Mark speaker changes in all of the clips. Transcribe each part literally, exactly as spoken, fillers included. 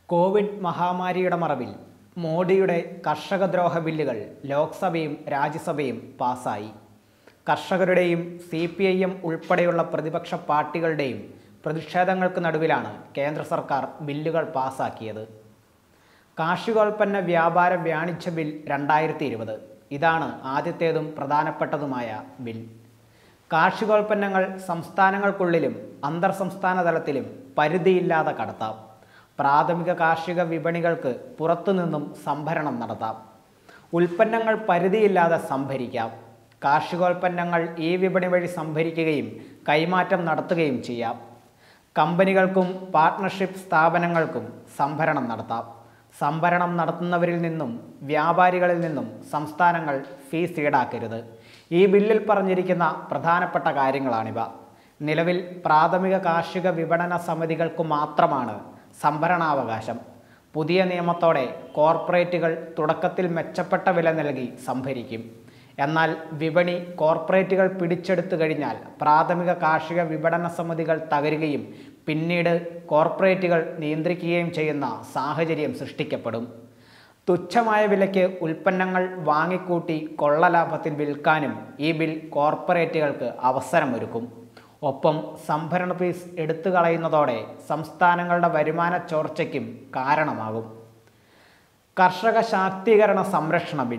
Speaker 1: Covid മഹാമാരിയുടെ മറവിൽ മോഡിയുടെ കർഷകദ്രോഹ ബില്ലുകൾ ലോക്സഭയും രാജ്യസഭയും പാസായി. കർഷകരുടെയും സി പി ഐ എം ഉൾപ്പെടെയുള്ള പ്രതിപക്ഷ പാർട്ടികളുടെയും പ്രതിഷേധങ്ങൾക്ക് നടുവിലാണ് കേന്ദ്ര സർക്കാർ ബില്ലുകൾ പാസാക്കിയത്. കാർഷികോൽപ്പന്ന വ്യാപാര വാണിജ്യ ബിൽ രണ്ടായിരത്തി ഇരുപത് ഇതാണ് ആദ്യത്തേതും പ്രധാനപ്പെട്ടതുമായ ബിൽ. കാർഷികോൽപ്പന്നങ്ങൾ സംസ്ഥാനങ്ങൾക്കുള്ളിലും അന്തർ സംസ്ഥാന തലത്തിലും പരിധിയില്ലാതെ കടത്താം. പ്രാഥമിക കാർഷിക വിപണികൾക്ക് പുറത്തുനിന്നും സംഭരണം നടത്താം. ഉൽപ്പന്നങ്ങൾ പരിധിയില്ലാതെ സംഭരിക്കാം. കാർഷികോൽപ്പന്നങ്ങൾ ഈ വിപണി വഴി സംഭരിക്കുകയും കൈമാറ്റം നടത്തുകയും ചെയ്യാം. കമ്പനികൾക്കും പാർട്ട്ണർഷിപ്പ് സ്ഥാപനങ്ങൾക്കും സംഭരണം നടത്താം. സംഭരണം നടത്തുന്നവരിൽ നിന്നും വ്യാപാരികളിൽ നിന്നും സംസ്ഥാനങ്ങൾ ഫീസ് ഈടാക്കരുത്. ഈ ബില്ലിൽ പറഞ്ഞിരിക്കുന്ന പ്രധാനപ്പെട്ട കാര്യങ്ങളാണിവ. നിലവിൽ പ്രാഥമിക കാർഷിക വിപണന സമിതികൾക്ക് മാത്രമാണ് സംഭരണാവകാശം. പുതിയ നിയമത്തോടെ കോർപ്പറേറ്റുകൾ തുടക്കത്തിൽ മെച്ചപ്പെട്ട വില നൽകി സംഭരിക്കും. എന്നാൽ വിപണി കോർപ്പറേറ്റുകൾ പിടിച്ചെടുത്തു കഴിഞ്ഞാൽ പ്രാഥമിക കാർഷിക വിപണന സമിതികൾ തകരുകയും പിന്നീട് കോർപ്പറേറ്റുകൾ നിയന്ത്രിക്കുകയും ചെയ്യുന്ന സാഹചര്യം സൃഷ്ടിക്കപ്പെടും. തുച്ഛമായ വിലയ്ക്ക് ഉൽപ്പന്നങ്ങൾ വാങ്ങിക്കൂട്ടി കൊള്ളലാഭത്തിൽ വിൽക്കാനും ഈ ബിൽ കോർപ്പറേറ്റുകൾക്ക് അവസരമൊരുക്കും. ഒപ്പം സംഭരണ ഫീസ് എടുത്തു കളയുന്നതോടെ സംസ്ഥാനങ്ങളുടെ വരുമാന ചോർച്ചയ്ക്കും കാരണമാകും. കർഷക ശാക്തീകരണ സംരക്ഷണ ബിൽ.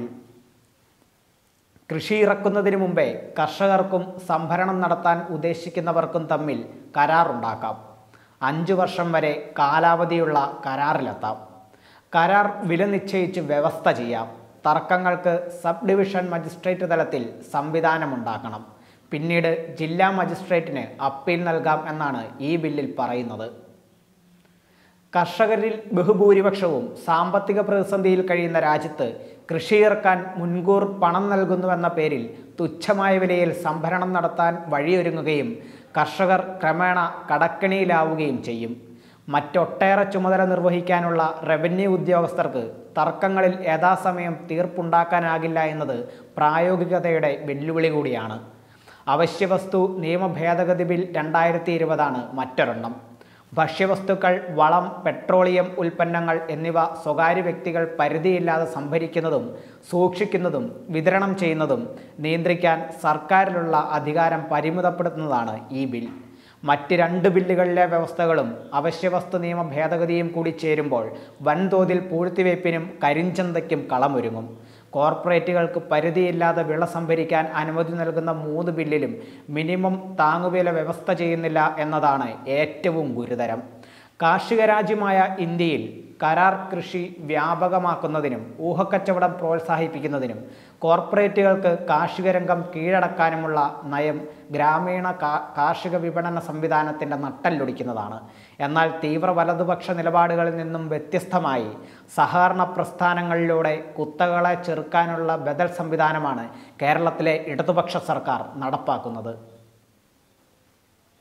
Speaker 1: കൃഷി ഇറക്കുന്നതിന് മുമ്പേ കർഷകർക്കും സംഭരണം നടത്താൻ ഉദ്ദേശിക്കുന്നവർക്കും തമ്മിൽ കരാറുണ്ടാക്കാം. അഞ്ചു വർഷം വരെ കാലാവധിയുള്ള കരാറിലെത്താം. കരാർ വില നിശ്ചയിച്ച് വ്യവസ്ഥ ചെയ്യാം. തർക്കങ്ങൾക്ക് സബ് ഡിവിഷൻ മജിസ്ട്രേറ്റ് തലത്തിൽ സംവിധാനമുണ്ടാക്കണം. പിന്നീട് ജില്ലാ മജിസ്ട്രേറ്റിന് അപ്പീൽ നൽകാം എന്നാണ് ഈ ബില്ലിൽ പറയുന്നത്. കർഷകരിൽ ബഹുഭൂരിപക്ഷവും സാമ്പത്തിക പ്രതിസന്ധിയിൽ കഴിയുന്ന രാജ്യത്ത് കൃഷി ഇറക്കാൻ മുൻകൂർ പണം നൽകുന്നുവെന്ന പേരിൽ തുച്ഛമായ വിലയിൽ സംഭരണം നടത്താൻ വഴിയൊരുങ്ങുകയും കർഷകർ ക്രമേണ കടക്കെണിയിലാവുകയും ചെയ്യും. മറ്റൊട്ടേറെ ചുമതല നിർവഹിക്കാനുള്ള റവന്യൂ ഉദ്യോഗസ്ഥർക്ക് തർക്കങ്ങളിൽ യഥാസമയം തീർപ്പുണ്ടാക്കാനാകില്ല എന്നത് പ്രായോഗികതയുടെ വെല്ലുവിളി കൂടിയാണ്. അവശ്യവസ്തു നിയമ ഭേദഗതി ബിൽ രണ്ടായിരത്തി ഇരുപതാണ് മറ്റൊരെണ്ണം. ഭക്ഷ്യവസ്തുക്കൾ, വളം, പെട്രോളിയം ഉൽപ്പന്നങ്ങൾ എന്നിവ സ്വകാര്യ വ്യക്തികൾ പരിധിയില്ലാതെ സംഭരിക്കുന്നതും സൂക്ഷിക്കുന്നതും വിതരണം ചെയ്യുന്നതും നിയന്ത്രിക്കാൻ സർക്കാരിലുള്ള അധികാരം പരിമിതപ്പെടുത്തുന്നതാണ് ഈ ബിൽ. മറ്റ് രണ്ട് ബില്ലുകളിലെ വ്യവസ്ഥകളും അവശ്യവസ്തു നിയമ ഭേദഗതിയും കൂടി ചേരുമ്പോൾ വൻതോതിൽ പൂഴ്ത്തിവയ്പ്പിനും കരിഞ്ചന്തയ്ക്കും കളമൊരുങ്ങും. കോർപ്പറേറ്റുകൾക്ക് പരിധിയില്ലാതെ വിള സംഭരിക്കാൻ അനുമതി നൽകുന്ന മൂന്ന് ബില്ലിലും മിനിമം താങ്ങുവില വ്യവസ്ഥ ചെയ്യുന്നില്ല എന്നതാണ് ഏറ്റവും ഗുരുതരം. കാർഷിക രാജ്യമായ ഇന്ത്യയിൽ കരാർ കൃഷി വ്യാപകമാക്കുന്നതിനും ഊഹക്കച്ചവടം പ്രോത്സാഹിപ്പിക്കുന്നതിനും കോർപ്പറേറ്റുകൾക്ക് കാർഷിക രംഗം കീഴടക്കാനുമുള്ള നയം ഗ്രാമീണ കാർഷിക വിപണന സംവിധാനത്തിൻ്റെ നട്ടെല്ലൊടിക്കുന്നതാണ്. എന്നാൽ തീവ്ര വലതുപക്ഷ നിലപാടുകളിൽ നിന്നും വ്യത്യസ്തമായി സഹകരണ പ്രസ്ഥാനങ്ങളിലൂടെ കുത്തകളെ ചെറുക്കാനുള്ള ബദൽ സംവിധാനമാണ് കേരളത്തിലെ ഇടതുപക്ഷ സർക്കാർ നടപ്പാക്കുന്നത്.